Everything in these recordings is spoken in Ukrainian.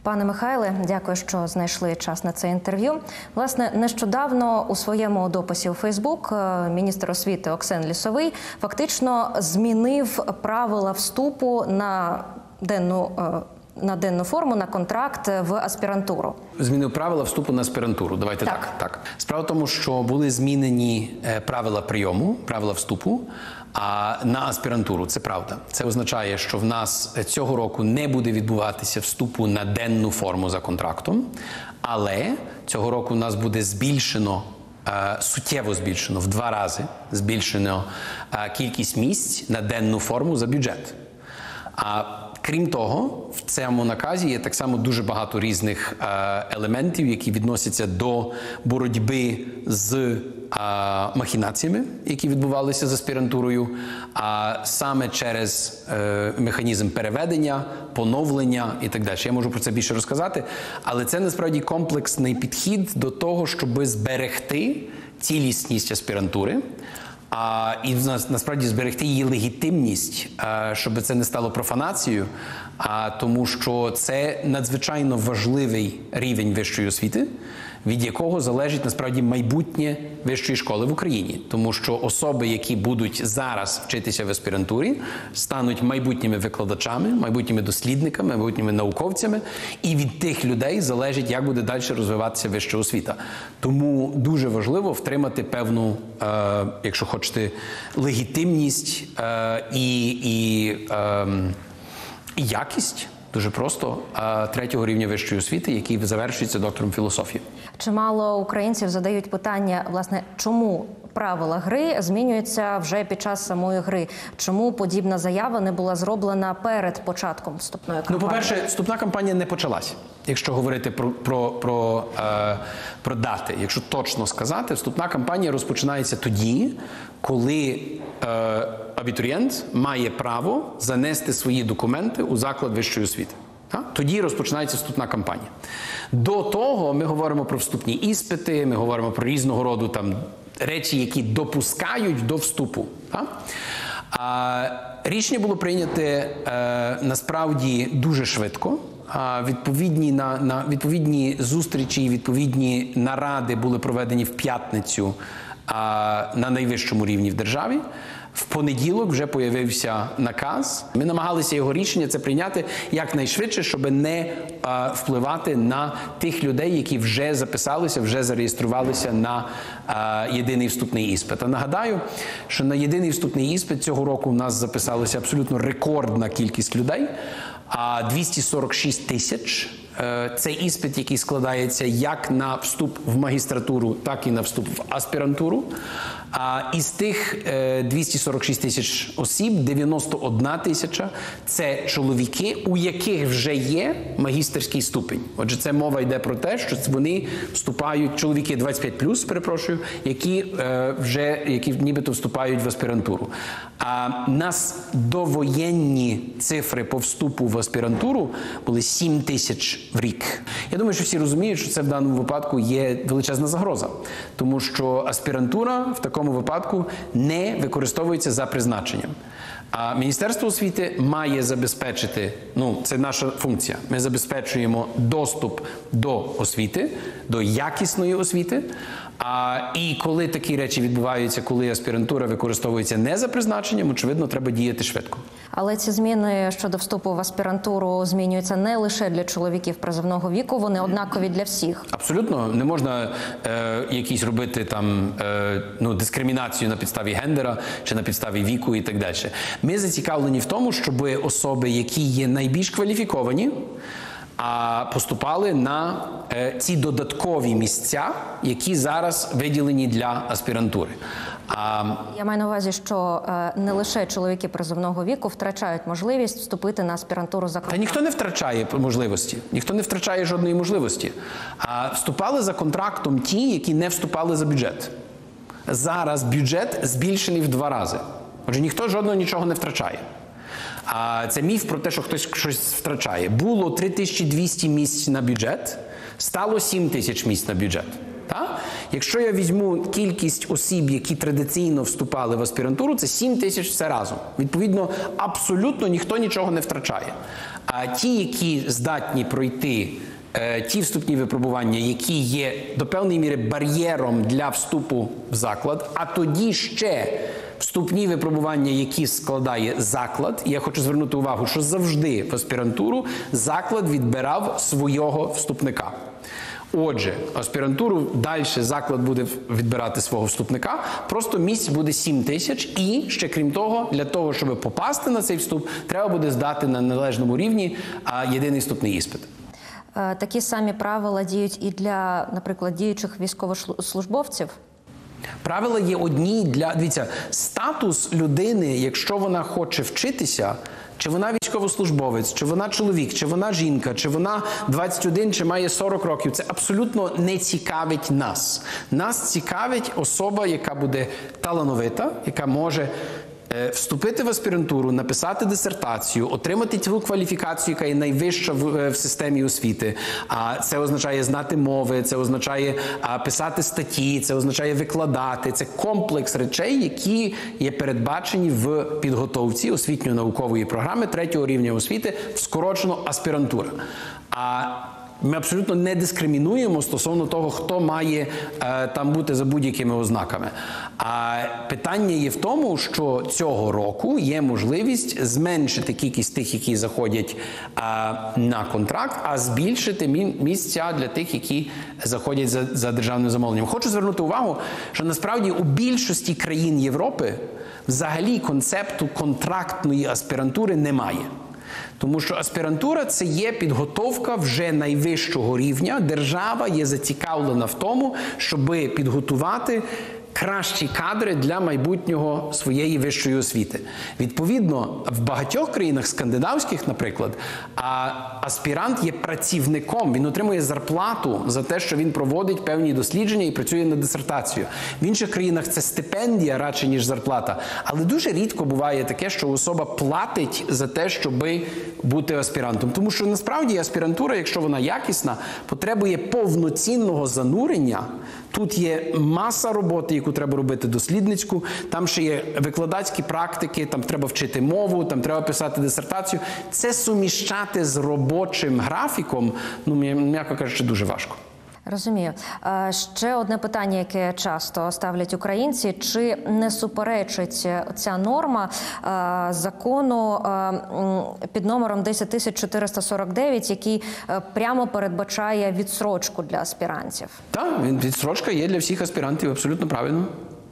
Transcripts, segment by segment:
Пане Михайле, дякую, що знайшли час на це інтерв'ю. Власне, нещодавно у своєму дописі у Фейсбук міністр освіти Оксен Лісовий фактично змінив правила вступу на денну форму, на контракт в аспірантуру. Змінив правила вступу на аспірантуру. Давайте так. Справа в тому, що були змінені правила прийому, правила вступу на аспірантуру. Це правда. Це означає, що в нас цього року не буде відбуватися вступу на денну форму за контрактом, але цього року в нас буде збільшено, суттєво збільшено, в 2 рази збільшено кількість місць на денну форму за бюджет. Крім того, в цьому наказі є так само дуже багато різних елементів, які відносяться до боротьби з махінаціями, які відбувалися з аспірантурою, саме через механізм переведення, поновлення і так далі. Я можу про це більше розказати, але це насправді комплексний підхід до того, щоб зберегти цілісність аспірантури, і насправді зберегти її легітимність, щоб це не стало профанацією, тому що це надзвичайно важливий рівень вищої освіти, від якого залежить насправді майбутнє вищої школи в Україні. Тому що особи, які будуть зараз вчитися в аспірантурі, стануть майбутніми викладачами, майбутніми дослідниками, майбутніми науковцями, і від тих людей залежить, як буде далі розвиватися вища освіта. Тому дуже важливо втримати певну, якщо хочете, легітимність і якість, дуже просто, 3-го рівня вищої освіти, який завершується доктором філософії. Чимало українців задають питання, власне, чому правила гри змінюються вже під час самої гри? Чому подібна заява не була зроблена перед початком вступної кампанії? Ну, по-перше, вступна кампанія не почалась. Якщо говорити про дати, якщо точно сказати, вступна кампанія розпочинається тоді, коли абітурієнт має право занести свої документи у заклад вищої освіти. Тоді розпочинається вступна кампанія. До того ми говоримо про вступні іспити, ми говоримо про різного роду там речі, які допускають до вступу. Рішення було прийняте насправді дуже швидко. Відповідні зустрічі, відповідні наради були проведені в п'ятницю на найвищому рівні в державі. В понеділок вже появився наказ. Ми намагалися його рішення це прийняти якнайшвидше, щоб не впливати на тих людей, які вже записалися, вже зареєструвалися на єдиний вступний іспит. А нагадаю, що на єдиний вступний іспит цього року в нас записалася абсолютно рекордна кількість людей, 246 тисяч. Це іспит, який складається як на вступ в магістратуру, так і на вступ в аспірантуру. Із тих 246 тисяч осіб, 91 тисяча – це чоловіки, у яких вже є магістерський ступінь. Отже, це мова йде про те, що вони вступають, чоловіки 25+, перепрошую, які нібито вступають в аспірантуру. Нас довоєнні цифри по вступу в аспірантуру були 7 тисяч в рік. Я думаю, що всі розуміють, що це в даному випадку є величезна загроза. Тому що аспірантура в такому випадку не використовується за призначенням. А Міністерство освіти має забезпечити, це наша функція, ми забезпечуємо доступ до освіти, до якісної освіти. І коли такі речі відбуваються, коли аспірантура використовується не за призначенням, очевидно, треба діяти швидко. Але ці зміни щодо вступу в аспірантуру змінюються не лише для чоловіків призовного віку, вони однакові для всіх. Абсолютно. Не можна якісь робити дискримінацію на підставі гендера чи на підставі віку і так далі. Ми зацікавлені в тому, щоб особи, які є найбільш кваліфіковані, поступали на ці додаткові місця, які зараз виділені для аспірантури. Я маю на увазі, що не лише чоловіки призовного віку втрачають можливість вступити на аспірантуру за контрактом. Та ніхто не втрачає можливості, ніхто не втрачає жодної можливості. Вступали за контрактом ті, які не вступали за бюджет. Зараз бюджет збільшений в 2 рази. Отже, ніхто жодного нічого не втрачає. Це міф про те, що хтось щось втрачає. Було 3200 місць на бюджет, стало 7 тисяч місць на бюджет. Так? Якщо я візьму кількість осіб, які традиційно вступали в аспірантуру, це 7 тисяч все разом. Відповідно, абсолютно ніхто нічого не втрачає. А ті, які здатні пройти ті вступні випробування, які є до певної міри бар'єром для вступу в заклад, а тоді ще вступні випробування, які складає заклад. І я хочу звернути увагу, що завжди в аспірантуру заклад відбирав свого вступника. Отже, аспірантуру далі заклад буде відбирати свого вступника, просто місць буде 7 тисяч, і ще крім того, для того, щоб попасти на цей вступ, треба буде здати на належному рівні єдиний вступний іспит. Такі самі правила діють і для, наприклад, діючих військовослужбовців? Правила є одні для... Дивіться, статус людини, якщо вона хоче вчитися, чи вона військовослужбовець, чи вона чоловік, чи вона жінка, чи вона 21, чи має 40 років, це абсолютно не цікавить нас. Нас цікавить особа, яка буде талановита, яка може вступити в аспірантуру, написати дисертацію, отримати цю кваліфікацію, яка є найвища в системі освіти. А це означає знати мови, це означає писати статті, це означає викладати. Це комплекс речей, які є передбачені в підготовці освітньо-наукової програми 3-го рівня освіти, скорочено аспірантура. Ми абсолютно не дискримінуємо стосовно того, хто має там бути за будь-якими ознаками. А питання є в тому, що цього року є можливість зменшити кількість тих, які заходять на контракт, а збільшити місця для тих, які заходять за державним замовленням. Хочу звернути увагу, що насправді у більшості країн Європи взагалі концепту контрактної аспірантури немає. Тому що аспірантура – це є підготовка вже найвищого рівня. Держава є зацікавлена в тому, щоб підготувати кращі кадри для майбутнього своєї вищої освіти. Відповідно, в багатьох країнах скандинавських, наприклад, аспірант є працівником, він отримує зарплату за те, що він проводить певні дослідження і працює над дисертацією. В інших країнах це стипендія радше, ніж зарплата. Але дуже рідко буває таке, що особа платить за те, щоб бути аспірантом. Тому що насправді аспірантура, якщо вона якісна, потребує повноцінного занурення. Тут є маса роботи, яку треба робити дослідницьку, там ще є викладацькі практики, там треба вчити мову, там треба писати дисертацію. Це суміщати з робочим графіком, м'яко кажучи, дуже важко. Розумію. Ще одне питання, яке часто ставлять українці. Чи не суперечить ця норма закону під номером 10449, який прямо передбачає відстрочку для аспірантів? Так, відстрочка є для всіх аспірантів, абсолютно правильно.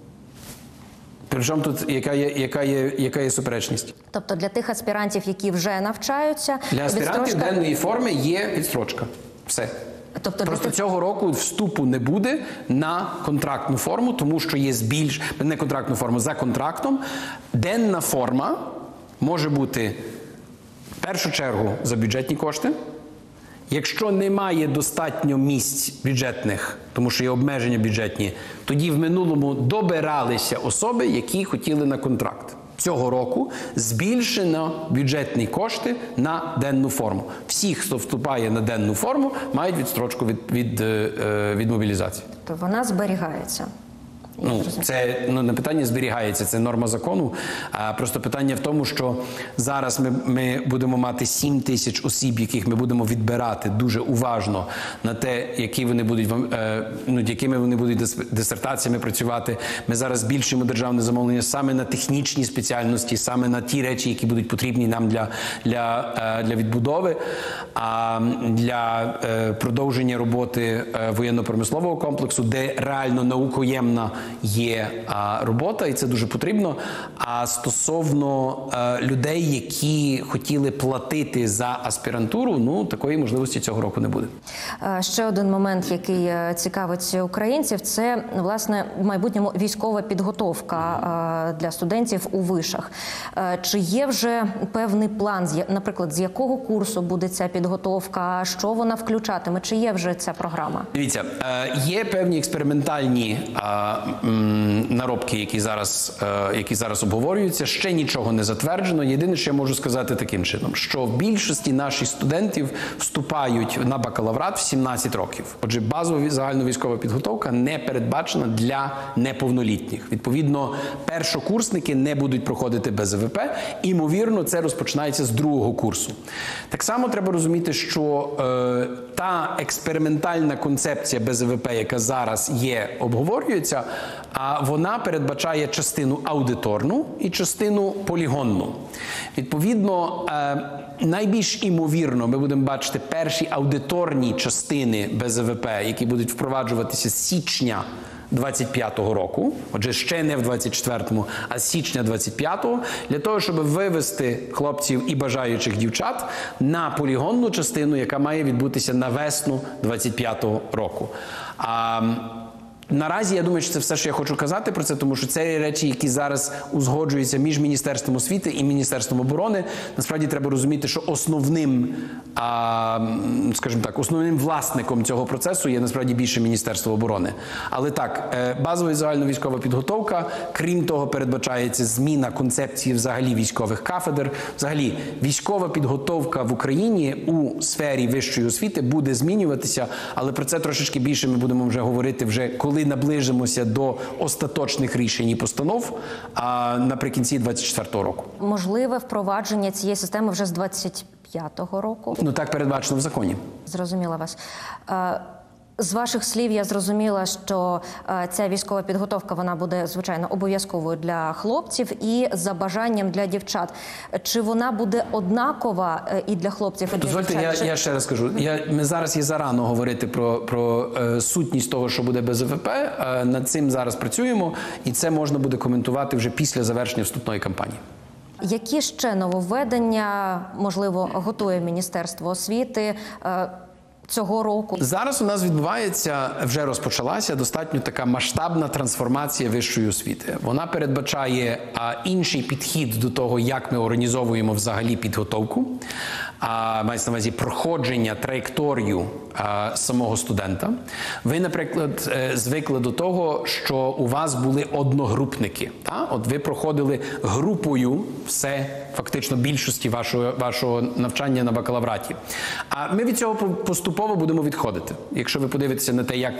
Причому тут яка є суперечність? Тобто для тих аспірантів, які вже навчаються... Для аспірантів денної форми є відстрочка. Все. Тобто просто цього року вступу не буде на контрактну форму, тому що є не контрактну форму, за контрактом. Денна форма може бути в першу чергу за бюджетні кошти. Якщо немає достатньо місць бюджетних, тому що є обмеження бюджетні, тоді в минулому добиралися особи, які хотіли на контракт. Цього року збільшено бюджетні кошти на денну форму. Всі, хто вступає на денну форму, мають відстрочку від мобілізації. Тобто вона зберігається? Це не питання зберігається, це норма закону. Просто питання в тому, що зараз ми будемо мати 7 тисяч осіб, яких ми будемо відбирати дуже уважно на те, якими вони будуть дисертаціями працювати. Ми зараз збільшуємо державне замовлення саме на технічні спеціальності, саме на ті речі, які будуть потрібні нам для відбудови, для продовження роботи воєнно-промислового комплексу, де реально наукоємна є робота, і це дуже потрібно. А стосовно людей, які хотіли платити за аспірантуру, такої можливості цього року не буде. Ще один момент, який цікавить українців, це, власне, в майбутньому військова підготовка для студентів у вишах. Чи є вже певний план, наприклад, з якого курсу буде ця підготовка, що вона включатиме, чи є вже ця програма? Дивіться, є певні експериментальні наробки, які зараз обговорюються, ще нічого не затверджено. Єдине, що я можу сказати таким чином, що в більшості наших студентів вступають на бакалаврат в 17 років. Отже, базова загальновійськова підготовка не передбачена для неповнолітніх. Відповідно, першокурсники не будуть проходити БЗВП. Імовірно, це розпочинається з другого курсу. Так само треба розуміти, що та експериментальна концепція БЗВП, яка зараз обговорюється, вона передбачає частину аудиторну і частину полігонну. Відповідно, найбільш імовірно ми будемо бачити перші аудиторні частини БЗВП, які будуть впроваджуватися з січня 25-го року, отже, ще не в 24-му, а з січня 25-го, для того, щоб вивести хлопців і бажаючих дівчат на полігонну частину, яка має відбутися на весну 25-го року. Наразі, я думаю, що це все, що я хочу казати про це, тому що це речі, які зараз узгоджуються між Міністерством освіти і Міністерством оборони. Насправді треба розуміти, що основним, скажімо так, основним власником цього процесу є насправді більше Міністерство оборони. Але так, базова і загальновійськова підготовка, крім того, передбачається зміна концепції взагалі військових кафедр. Взагалі, військова підготовка в Україні у сфері вищої освіти буде змінюватися, але про це трошечки більше ми будемо вже говорити, коли наближимося до остаточних рішень і постанов наприкінці 24-го року. Можливе впровадження цієї системи вже з 25-го року? Ну, так передбачено в законі. Зрозуміла вас. З ваших слів я зрозуміла, що ця військова підготовка, вона буде, звичайно, обов'язковою для хлопців і за бажанням для дівчат. Чи вона буде однакова і для хлопців, і для дівчат? Дозвольте, я ще раз скажу. Ми зараз є зарано говорити про сутність того, що буде БЗВП. Над цим зараз працюємо, і це можна буде коментувати вже після завершення вступної кампанії. Які ще нововведення, можливо, готує Міністерство освіти цього року? Зараз у нас відбувається, вже розпочалася достатньо така масштабна трансформація вищої освіти. Вона передбачає інший підхід до того, як ми організовуємо взагалі підготовку. Мається на увазі проходження, траєкторію самого студента. Ви, наприклад, звикли до того, що у вас були одногрупники. От ви проходили групою все, фактично, більшості вашого навчання на бакалавраті. А ми від цього поступово будемо відходити. Якщо ви подивитеся на те, як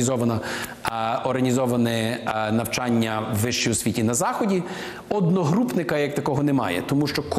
організоване навчання в вищій освіті на Заході, одногрупника як такого немає. Тому що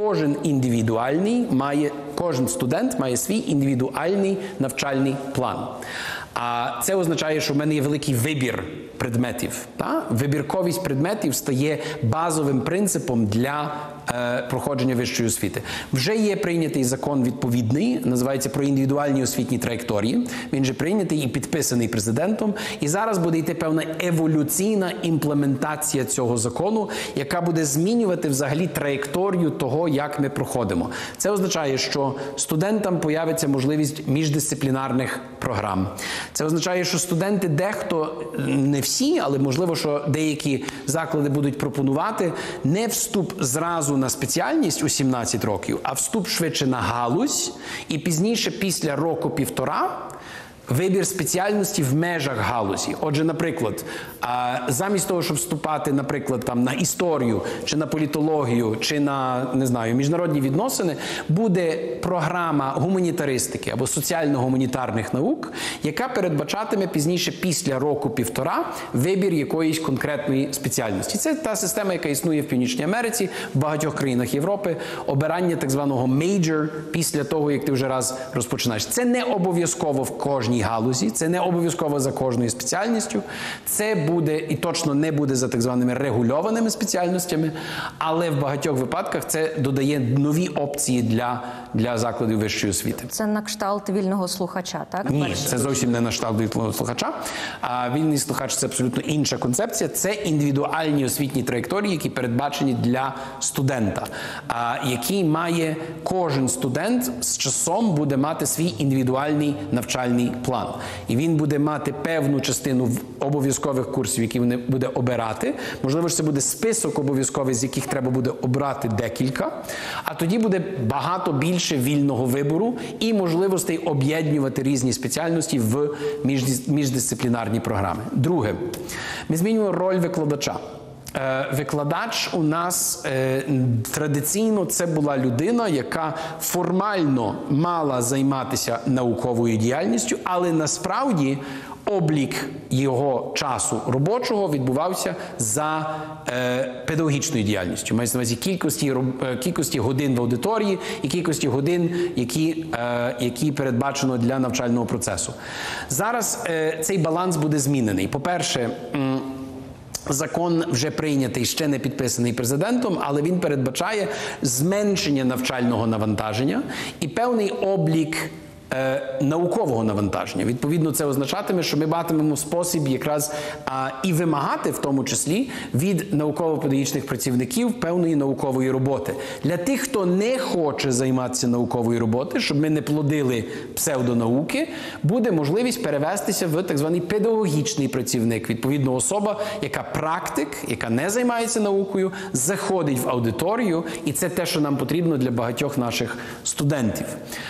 кожен студент має свій індивідуальний навчальний план. А це означає, що в мене є великий вибір предметів. Вибірковість предметів стає базовим принципом для проходження вищої освіти. Вже є прийнятий закон відповідний, називається «Про індивідуальні освітні траєкторії». Він же прийнятий і підписаний президентом. І зараз буде йти певна еволюційна імплементація цього закону, яка буде змінювати взагалі траєкторію того, як ми проходимо. Це означає, що студентам появиться можливість міждисциплінарних програм. Це означає, що студенти дехто, не всі, але можливо, що деякі заклади будуть пропонувати не вступ зразу на спеціальність у 17 років, а вступ швидше на галузь і пізніше, після року-півтора, вибір спеціальності в межах галузі. Отже, наприклад, замість того, щоб вступати, наприклад, на історію, чи на політологію, чи на, міжнародні відносини, буде програма гуманітаристики або соціально-гуманітарних наук, яка передбачатиме пізніше, після року-півтора, вибір якоїсь конкретної спеціальності. Це та система, яка існує в Північній Америці, в багатьох країнах Європи, обирання так званого major після того, як ти вже раз розпочинаєш. Це не обов'язково в кожній галузі, це не обов'язково за кожною спеціальністю, це буде і точно не буде за так званими регульованими спеціальностями, але в багатьох випадках це додає нові опції для закладів вищої освіти. Це на кшталт вільного слухача, так? Ні, це зовсім не на кшталт вільного слухача. Вільний слухач – це абсолютно інша концепція. Це індивідуальні освітні траєкторії, які передбачені для студента, який має кожен студент з часом буде мати свій індивідуальний навчальний план. І він буде мати певну частину обов'язкових курсів, які він буде обирати. Можливо, це буде список обов'язкових, з яких треба буде обрати декілька. А тоді буде багато більше вільного вибору і можливостей об'єднувати різні спеціальності в міждисциплінарні програми. Друге, ми змінюємо роль викладача. Викладач у нас традиційно це була людина, яка формально мала займатися науковою діяльністю, але насправді облік його часу робочого відбувався за педагогічною діяльністю. Мається на увазі кількості годин в аудиторії і кількості годин, які передбачено для навчального процесу. Зараз цей баланс буде змінений. По-перше, закон вже прийнятий, ще не підписаний президентом, але він передбачає зменшення навчального навантаження і певний облік наукового навантаження. Відповідно, це означатиме, що ми матимемо спосіб якраз і вимагати, в тому числі, від науково-педагогічних працівників певної наукової роботи. Для тих, хто не хоче займатися науковою роботою, щоб ми не плодили псевдонауки, буде можливість перевестися в так званий педагогічний працівник. Відповідно, особа, яка практик, яка не займається наукою, заходить в аудиторію, і це те, що нам потрібно для багатьох наших студентів.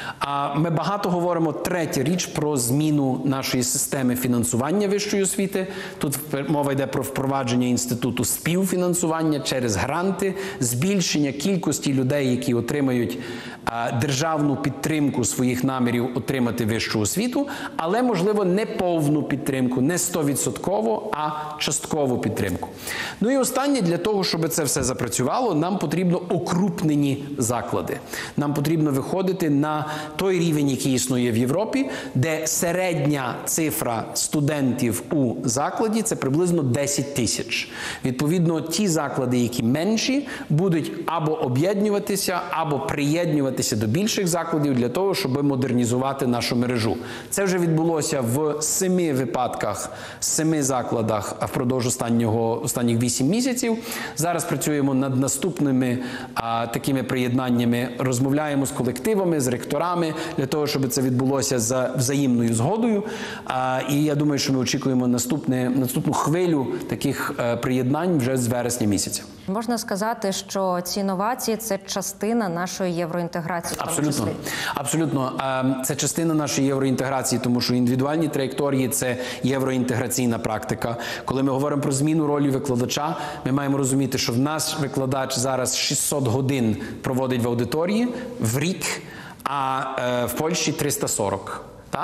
Ми багато говоримо, третя річ, про зміну нашої системи фінансування вищої освіти. Тут мова йде про впровадження інституту співфінансування через гранти, збільшення кількості людей, які отримають державну підтримку своїх намірів отримати вищу освіту, але, можливо, не повну підтримку, не 100%, а часткову підтримку. Ну і останнє, для того, щоб це все запрацювало, нам потрібно окрупнені заклади. Нам потрібно виходити на той рівень, який існує в Європі, де середня цифра студентів у закладі – це приблизно 10 тисяч. Відповідно, ті заклади, які менші, будуть або об'єднуватися, або приєднуватися до більших закладів для того, щоб модернізувати нашу мережу. Це вже відбулося в 7 випадках, 7 закладах впродовж останніх 8 місяців. Зараз працюємо над наступними такими приєднаннями, розмовляємо з колективами, з ректорами, для того, щоб це відбулося за взаємною згодою. І я думаю, що ми очікуємо наступну хвилю таких приєднань вже з вересня місяця. Можна сказати, що ці новації – це частина нашої євроінтеграції? Абсолютно. Абсолютно. Це частина нашої євроінтеграції, тому що індивідуальні траєкторії – це євроінтеграційна практика. Коли ми говоримо про зміну ролі викладача, ми маємо розуміти, що в нас викладач зараз 600 годин проводить в аудиторії в рік, а в Польщі 340.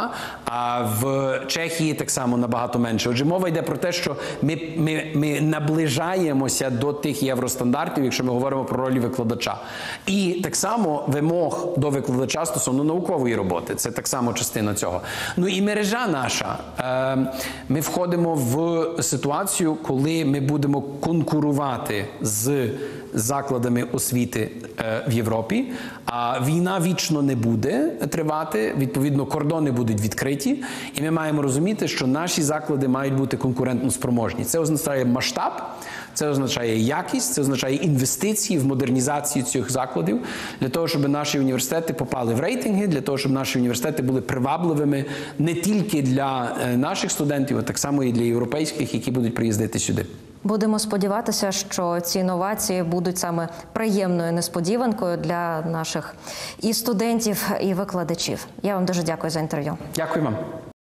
А в Чехії так само набагато менше. Отже, мова йде про те, що ми наближаємося до тих євростандартів, якщо ми говоримо про роль викладача. І так само вимог до викладача стосовно наукової роботи. Це так само частина цього. Ну і мережа наша. Ми входимо в ситуацію, коли ми будемо конкурувати з закладами освіти в Європі, а війна вічно не буде тривати, відповідно, кордони будуть відкриті, і ми маємо розуміти, що наші заклади мають бути конкурентно спроможні. Це означає масштаб, це означає якість, це означає інвестиції в модернізацію цих закладів, для того, щоб наші університети попали в рейтинги, для того, щоб наші університети були привабливими не тільки для наших студентів, а так само і для європейських, які будуть приїздити сюди. Будемо сподіватися, що ці новації будуть саме приємною несподіванкою для наших і студентів, і викладачів. Я вам дуже дякую за інтерв'ю. Дякую вам.